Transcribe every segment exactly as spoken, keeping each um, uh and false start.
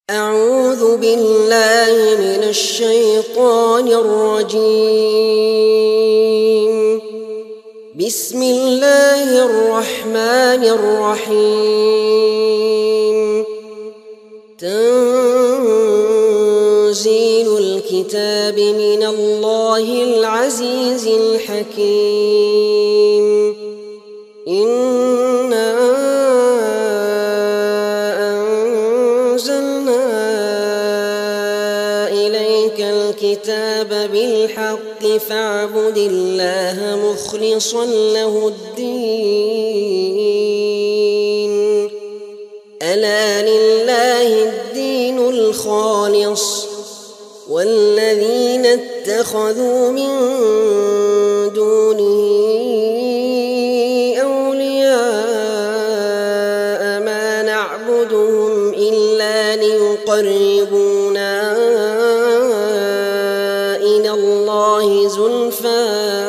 أعوذ بالله من الشيطان الرجيم. بسم الله الرحمن الرحيم. تنزيل الكتاب من الله العزيز الحكيم. إنا أنزلنا إليك الكتاب بالحق فاعبد الله مخلصا له الدين. ألا لله الدين الخالص والذين اتخذوا من دونه أولياء ما نعبدهم إلا ليقربونا إلى الله زلفى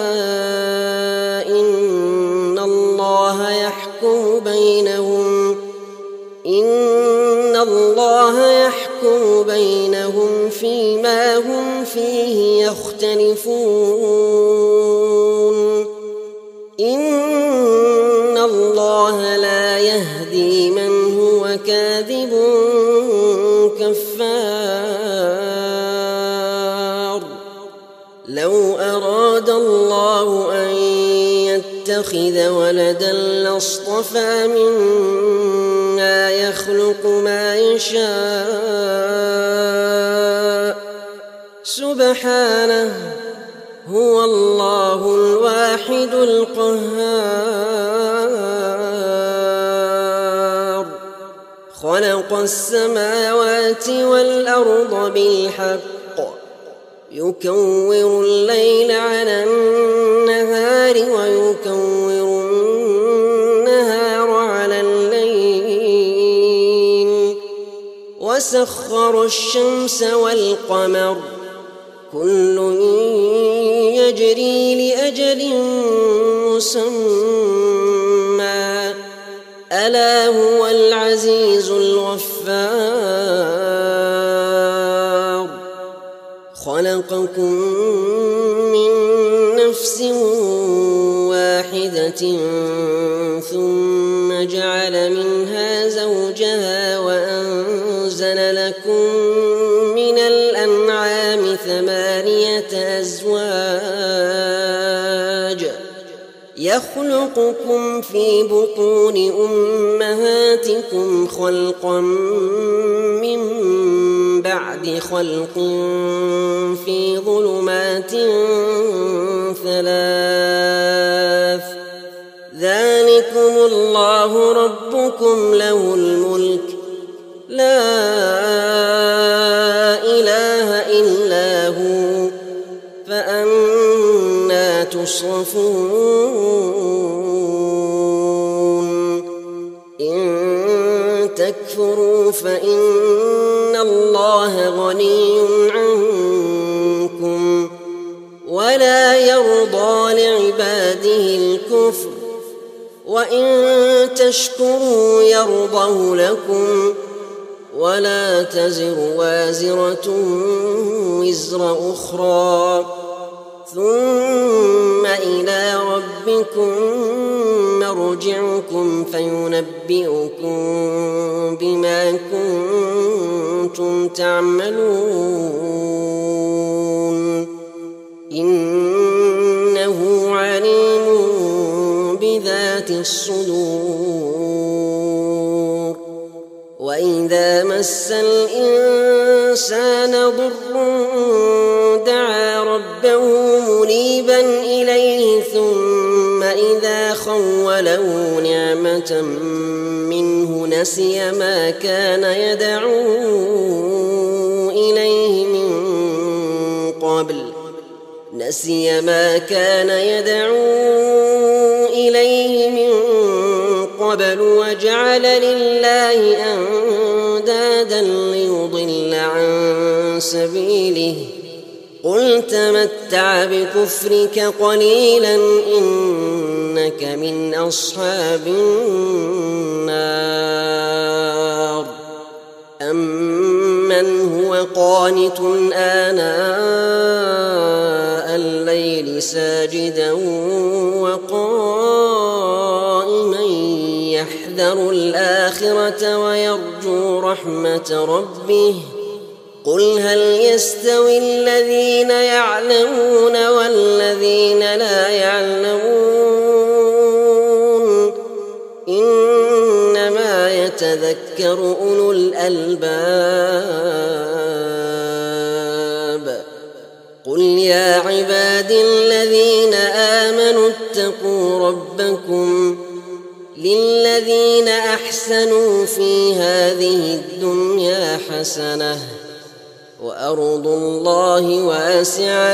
إن الله يحكم بينهم إن الله يحكم بينهم فيما هم فيه يختلفون. إن الله لا يهدي من هو كاذب كفار. لو أراد الله أن يتخذ ولدا لاصطفى مما يخلق ما يشاء سبحانه هو الله الواحد القهار. خلق السماوات والأرض بالحق يكور الليل على النهار ويكور النهار على الليل وسخر الشمس والقمر كل يجري لأجل مسمى ألا هو العزيز الغفار. خلقكم من نفس واحدة ثم جعل منها زوجها وأنزل لكم من الأنعام ثمانية أزواج يخلقكم في بطون أمهاتكم خلقا من بعد خلق في ظلمات ثلاث ذلكم الله ربكم له الملك لا إله إلا هو فأنى تصرفون. إن تكفروا فإن الله غني عنكم ولا يرضى لعباده الكفر وإن تشكروا يرضه لكم ولا تزر وازرة وزر أخرى ثم إلى ربكم مرجعكم فينبئكم بما كنتم تعملون. إنه عليم بذات الصدور. وإذا مس الإنسان ضر دعا ربه منيبا إليه ثم إذا خوله نعمة منه نسي ما كان يدعو إليه من قبل نسي ما كان يدعو إليه من قبل وجعل لله أندادا ليضل عن سبيله قل تمتع بكفرك قليلا إنك من أصحاب النار. أم من هو قانت آناء الليل ساجدا وقائما يحذر الآخرة ويرجو رحمة ربه قل هل يستوي الذين يعلمون والذين لا يعلمون إنما يتذكر أولو الألباب قل يا عبادي الذين آمنوا اتقوا ربكم للذين أحسنوا في هذه الدنيا حسنة وأرض الله واسعة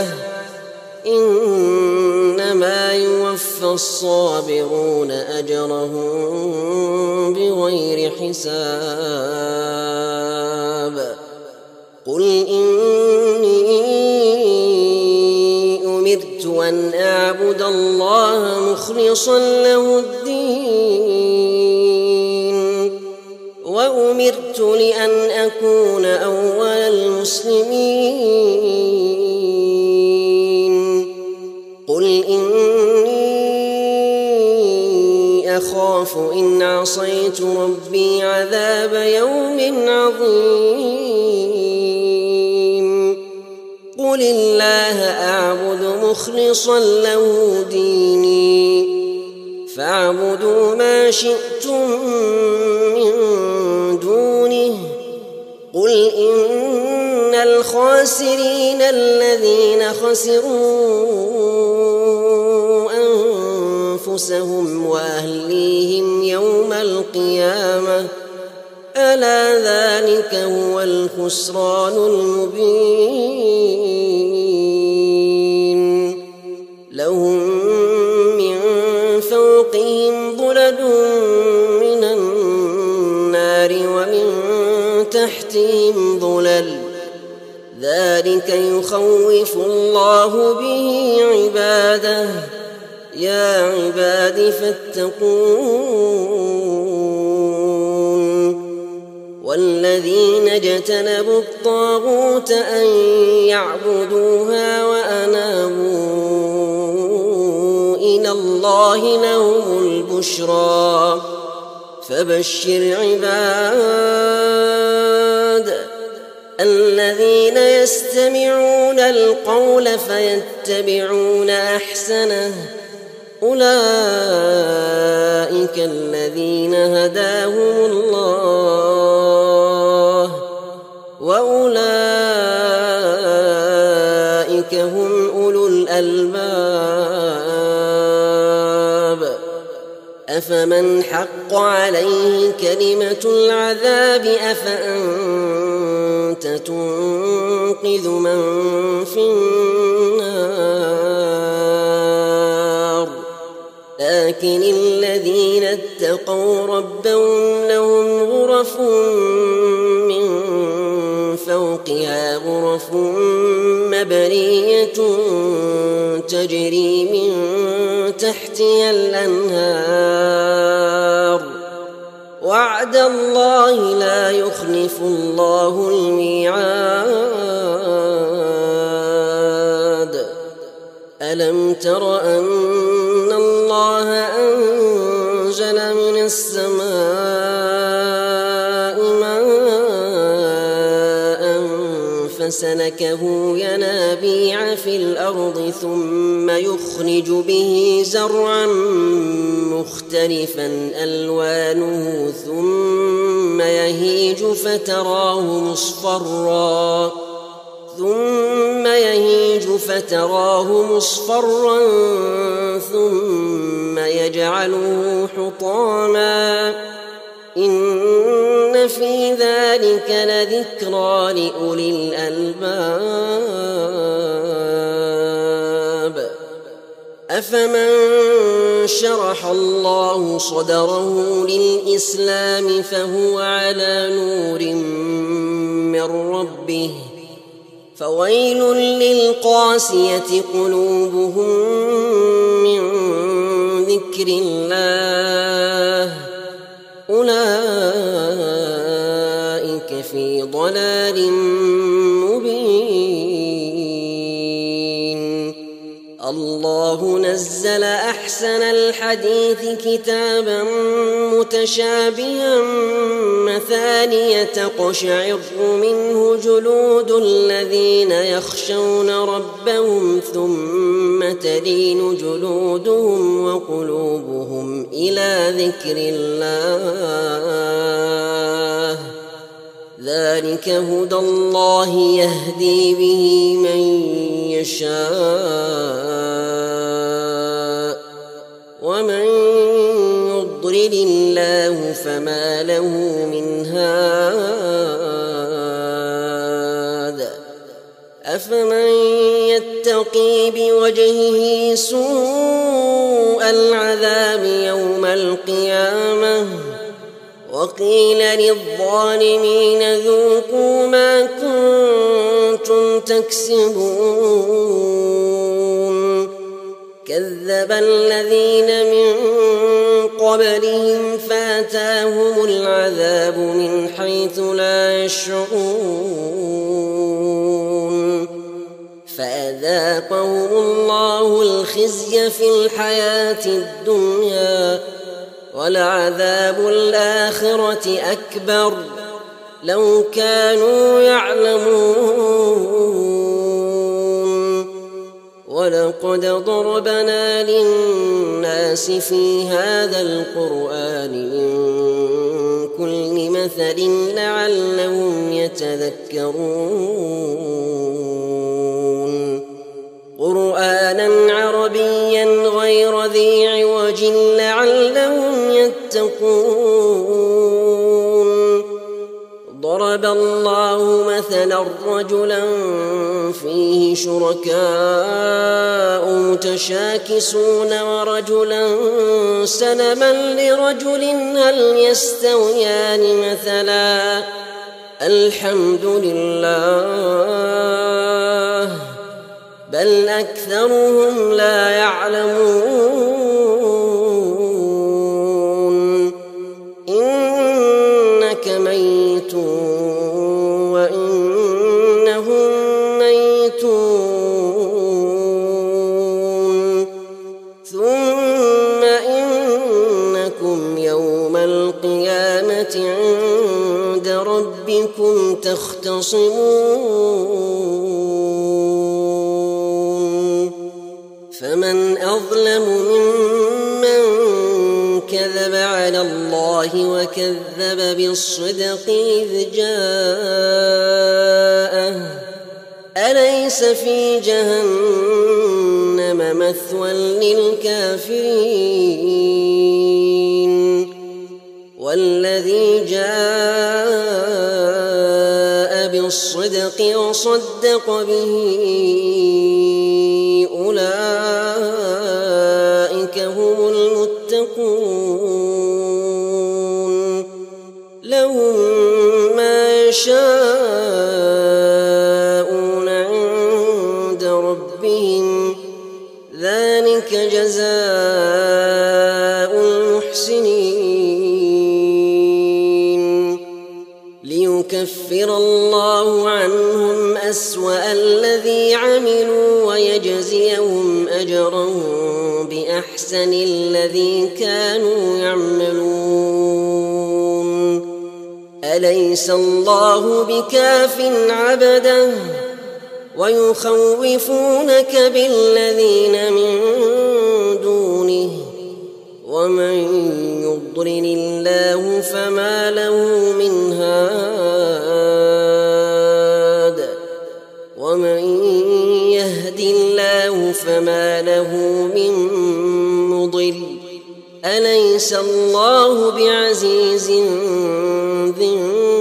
إنما يوفى الصابرون أجرهم بغير حساب قل إني أمرت أن أعبد الله مخلصا له الدين وأمرت لأن أكون أول المسلمين قل إني أخاف إن عصيت ربي عذاب يوم عظيم قل الله أعبد مخلصا له ديني فاعبدوا ما شئتم من دونه قل إن الخاسرين الذين خسروا أنفسهم وأهليهم يوم القيامة ألا ذلك هو الخسران المبين لهم من فوقهم ظلل من النار ومن تحتهم ظلل ذلك يخوف الله به عباده يا عباد فاتقون والذين اجتنبوا الطاغوت أن يعبدوها وأنابوا إلى الله لهم البشرى فبشر عباد الذين يستمعون القول فيتبعون أحسنه أولئك الذين هداهم الله وأولئك هم أولو الألباب أفمن حق عليه كلمة العذاب أفأنت تنقذ من في النار لكن الذين اتقوا ربهم لهم غرف من فوقها غرف مبنية تجري من تحتها الأنهار وعد الله لا يخلف الله الميعاد ألم تر أن الله أنزل من السماء ماء فسلكه ينابيع في الأرض ثم يخرج به زرعا مختلفا ألوانه ثم يهيج فتراه مصفرا ثم يهيج فتراه مصفرا ثم يجعله حطاما إن في ذلك لذكرى لأولي الألباب أفمن شرح الله صدره للإسلام فهو على نور من ربه فويل للقاسية قلوبهم من ذكر الله أولئك في لفي ضلال مبين. الله نزل أحسن الحديث كتابا متشابها مثانية تقشعر منه جلود الذين يخشون ربهم ثم تلين جلودهم وقلوبهم إلى ذكر الله ذلك هدى الله يهدي به من يشاء ومن يضلل الله فما له من هاد أفمن يتقي بوجهه سوء العذاب يوم القيامة وقيل للظالمين ذوقوا ما كنتم تكسبون كذب الذين من قبلهم فاتاهم العذاب من حيث لا يشعرون فأذاقهم الله الخزي في الحياة الدنيا ولعذاب الآخرة أكبر لو كانوا يعلمون ولقد ضربنا للناس في هذا القرآن من كل مثل لعلهم يتذكرون قرآنا عربيا غير ذي عوج لعلهم يتقون ضرب الله مثلا رجلا فيه شركاء متشاكسون ورجلا سلما لرجل هل يستويان مثلا الحمد لله بل أكثرهم لا يعلمون إنك ميت وإنهم ميتون ثم إنكم يوم القيامة عند ربكم تختصمون فمن أظلم ممن كذب على الله وكذب بالصدق إذ جاءه أليس في جهنم مثوى للكافرين والذي جاء بالصدق وصدق به أولئك هم المتقون لهم ما يشاءون عند ربهم ذلك جزاء المحسنين ليكفر الله عنهم أسوأ الذي عملوا ويجزيهم أجرهم بأحسن الذي كانوا يعملون أليس الله بكاف عبده ويخوفونك بالذين من دونه ومن يضلل الله فما له من هاد ومن يهد الله فما له من مضل أليس الله بعزيز ذي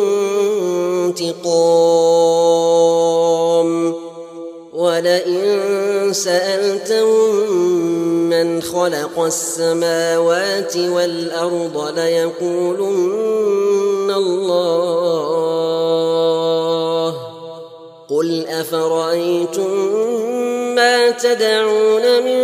انتقام ولئن سألتهم من خلق السماوات والأرض ليقولن الله قل أفرأيتم ما تدعون من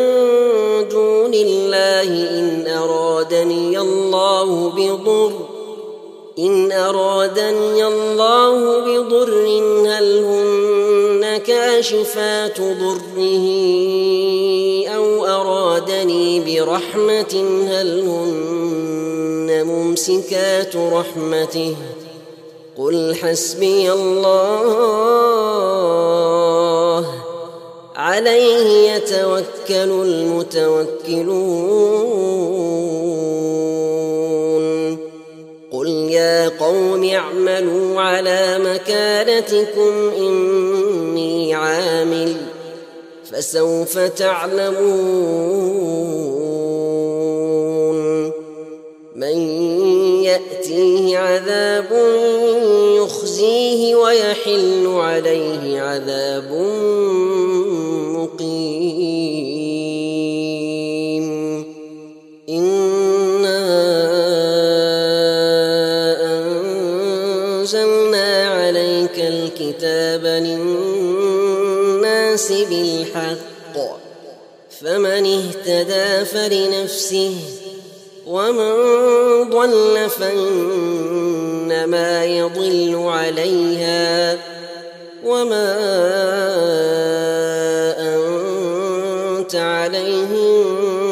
دون الله إن أرادني الله بضر إن أرادني الله بضر هل هن كاشفات ضره أو أرادني برحمة هل هن ممسكات رحمته قل حسبي الله عليه يتوكل المتوكلون قل يا قوم اعملوا على مكانتكم إني عامل فسوف تعلمون من يأتيه عذاب يخزيه ويحل عليه عذاب مقيم إنا أنزلنا عليك الكتاب للناس بالحق فمن اهتدى فلنفسه ومن ضل فإنما يضل عليها وما أنت عليهم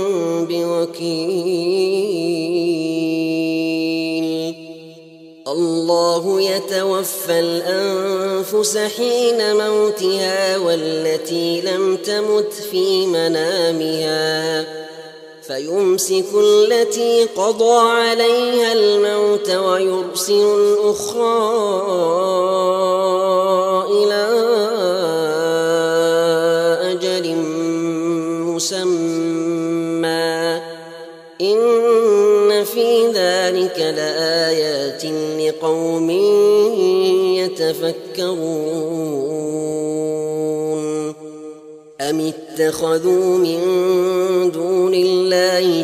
بوكيل الله يتوفى الأنفس حين موتها والتي لم تمت في منامها فيمسك التي قضى عليها الموت ويرسل الأخرى إلى أجل مسمى إن في ذلك لآيات لقوم يتفكرون أم اتخذوا من دون الله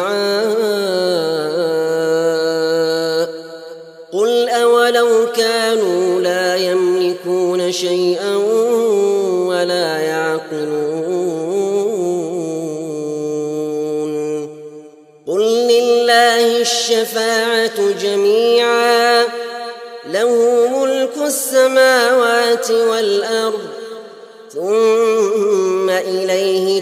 شفعاء قل أولو كانوا لا يملكون شيئا ولا يعقلون قل لله الشفاعة جميعا له ملك السماوات والأرض ثم إليه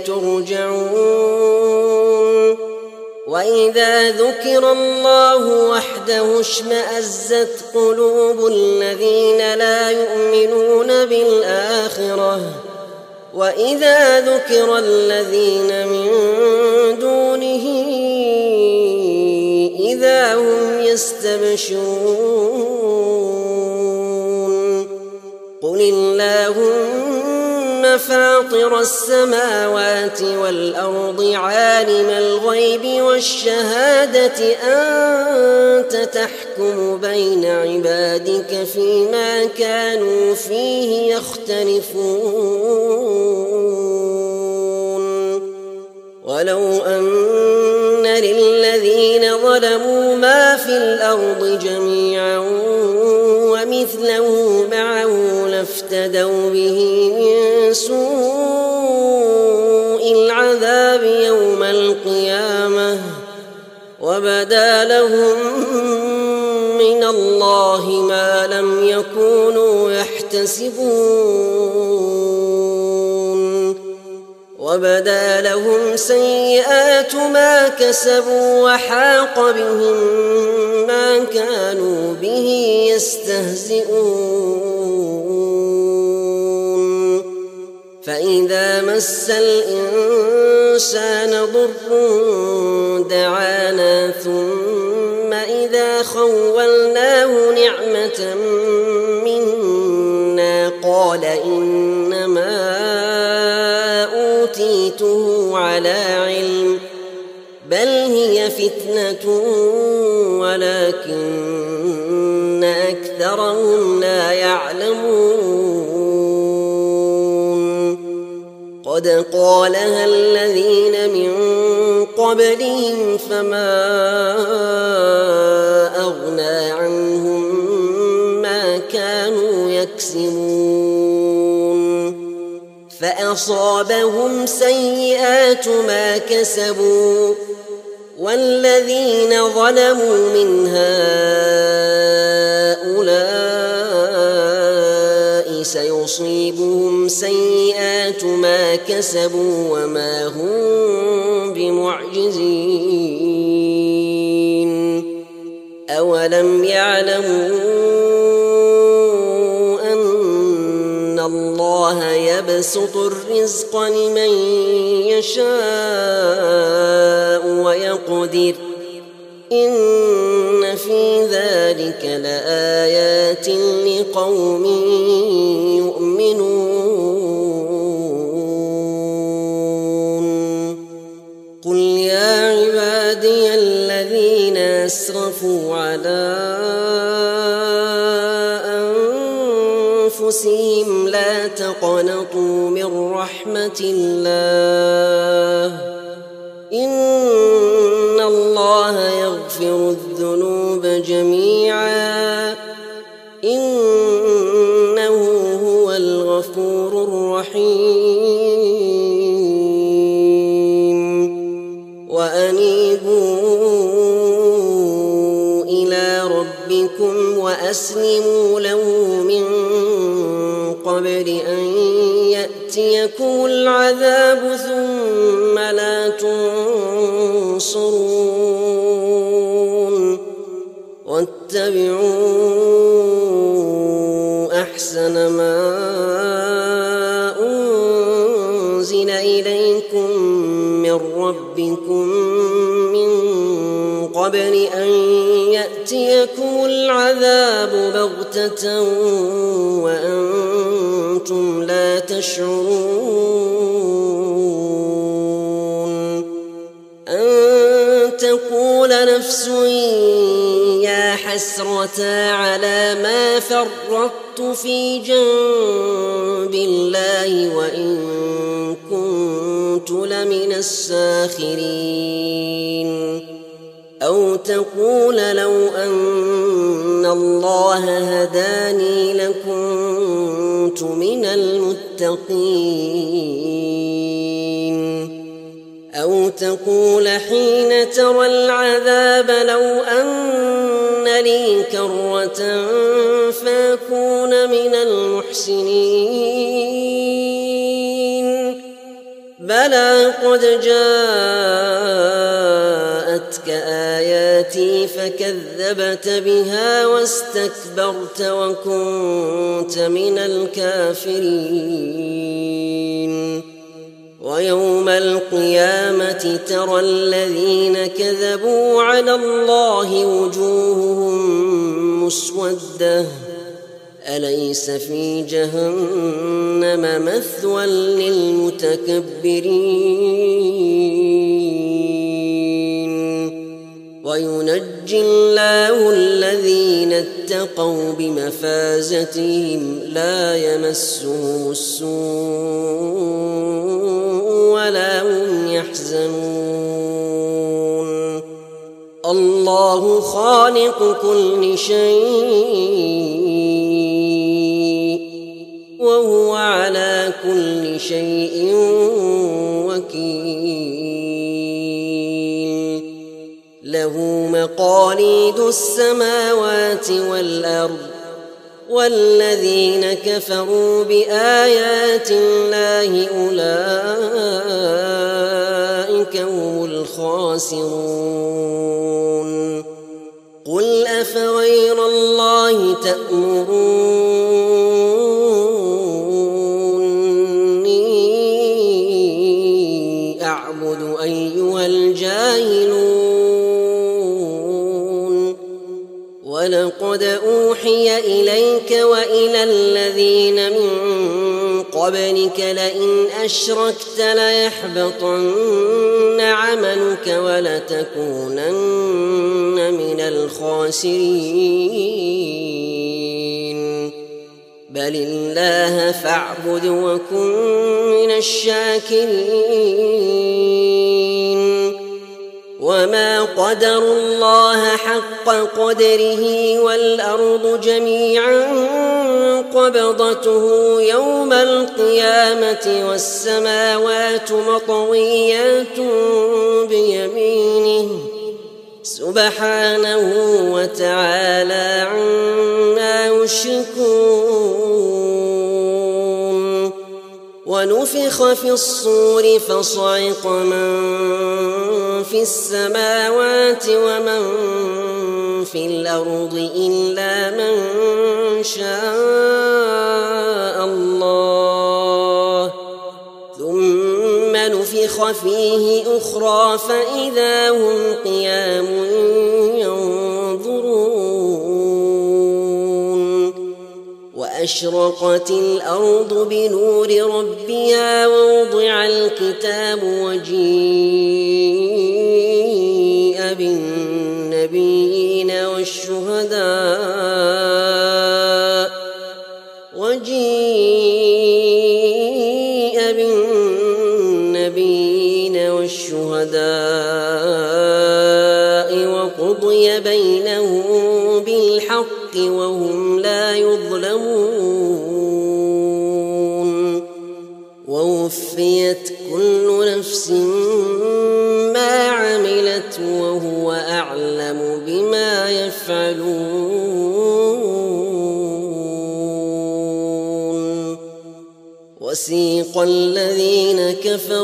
ترجعون وإذا ذكر الله وحده اشمأزت قلوب الذين لا يؤمنون بالآخرة وإذا ذكر الذين من دونه إذا هم يستبشرون قل اللهم فاطر السماوات والأرض عالم الغيب والشهادة أنت تحكم بين عبادك فيما كانوا فيه يختلفون ولو أن للذين ظلموا ما في الأرض جميعا ومثله معه لافتدوا به من سوء العذاب يوم القيامة وبدا لهم من الله ما لم يكونوا يحتسبون وبدا لهم سيئات ما كسبوا وحاق بهم ما كانوا به يستهزئون فإذا مس الإنسان ضر دعانا ثم إذا خولناه نعمة منا قال إنما أوتيته على علم بل هي فتنة ولكن أكثرهم لا يعلمون قد قالها الذين من قبلهم فما أغنى عنهم ما كانوا يكسبون فأصابهم سيئات ما كسبوا والذين ظلموا من هؤلاء سيصيبهم سيئات ما كسبوا وما هم بمعجزين أولم يعلموا أن الله يبسط الرزق لمن يشاء ويقدر إن في ذلك لآيات لقوم يؤمنون قل يا عبادي الذين أسرفوا على أنفسهم لا تقنطوا من رحمة الله إن الله يغفر الذنوب جميعا إنه هو الغفور الرحيم وأنيبوا إلى ربكم وأسلموا له من قبل أن يأتيكم العذاب ثم لا تنصرون واتبعوا أحسن ما أنزل إليكم من ربكم من قبل أن يأتيكم العذاب بغتة وأنتم لا تشعرون أن تقول نفس يا حسرة على ما فرطت في جنب الله وإن كنت لمن الساخرين أو تقول لو أن الله هداني لكنت من المتقين أو تقول حين ترى العذاب لو أن لي كرة فأكون من المحسنين بلى قد جاءتك آياتي فكذبت بها واستكبرت وكنت من الكافرين ويوم القيامة ترى الذين كذبوا على الله وجوههم مسودة أليس في جهنم مثوى للمتكبرين وينجي الله الذين اتقوا بمفازتهم لا يمسهم السوء ولا هم يحزنون الله خالق كل شيء وهو على كل شيء وكيل له مقاليد السماوات والأرض والذين كفروا بآيات الله أولئك هم الخاسرون قل أفغير الله تأمروني أعبد أيها الجاهلون ولقد أوحي إليك وإلى الذين من قبلك لئن أشركت ليحبطن عملك ولتكونن من الخاسرين بل الله فاعبد وكن من الشاكرين وما قدروا الله حق قدره والأرض جميعا قبضته يوم القيامة والسماوات مطويات بيمينه سبحانه وتعالى عما يشركون. ونفخ في الصور فصعق من في السماوات ومن في الأرض إلا من شاء الله، ثم نفخ فيه أخرى فإذا هم قيام ينظرون. وأشرقت الأرض بنور ربها ووضع الكتاب وجيء بالنبيين والشهداء وجيء بالنبيين والشهداء وقضي بينهم بالحق وهم لا يظلمون. ووفيت كل نفس ما عملت وهو أعلم بما يفعلون. وسيق الذين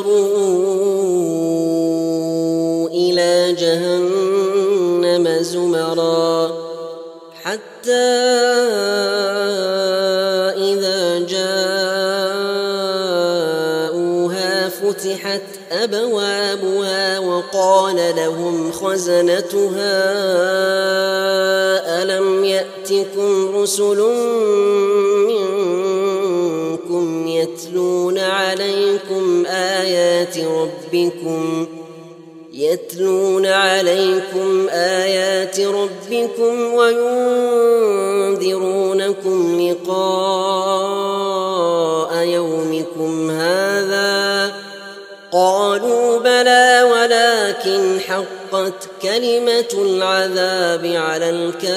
كفروا إلى جهنم زمرا حتى إذا جاءوها فتحت أبوابها وقال لهم خزنتها ألم يأتكم رسل منكم يتلون عليكم آيات ربكم يتلون عليكم آيات ربكم وينذرونكم لقاء يومكم هذا؟ قالوا بلى ولكن حقت كلمة العذاب على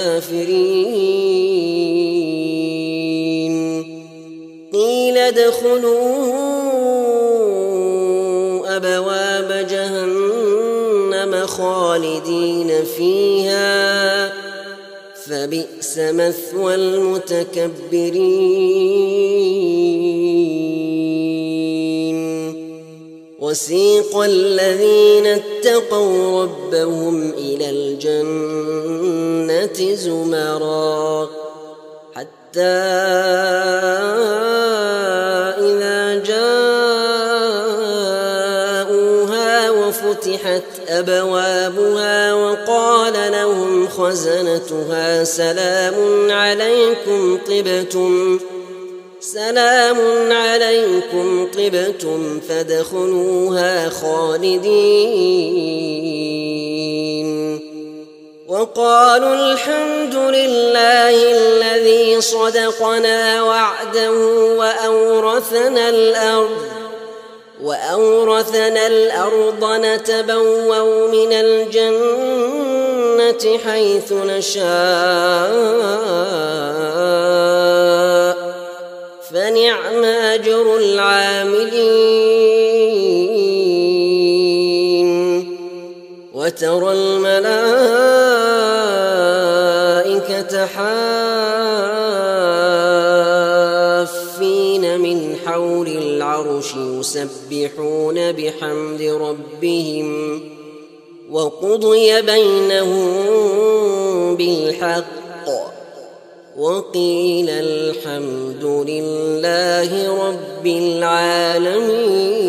الكافرين. قيل ادخلوا أبواب جهنم خالدين فيها فبئس مثوى المتكبرين. وسيق الذين اتقوا ربهم إلى الجنة زمرا حتى إذا جاءوها وفتحت أبوابها وقال لهم خزنتها سلام عليكم طبتم سلام عليكم طبتم فادخلوها خالدين. وقالوا الحمد لله الذي صدقنا وعده وأورثنا الأرض وأورثنا الأرض نتبوأ من الجنة حيث نشاء فنعم أجر العاملين. وترى الملائكة حافين من حول العرش يسبحون بحمد ربهم وقضي بينهم بالحق وقيل الحمد لله رب العالمين.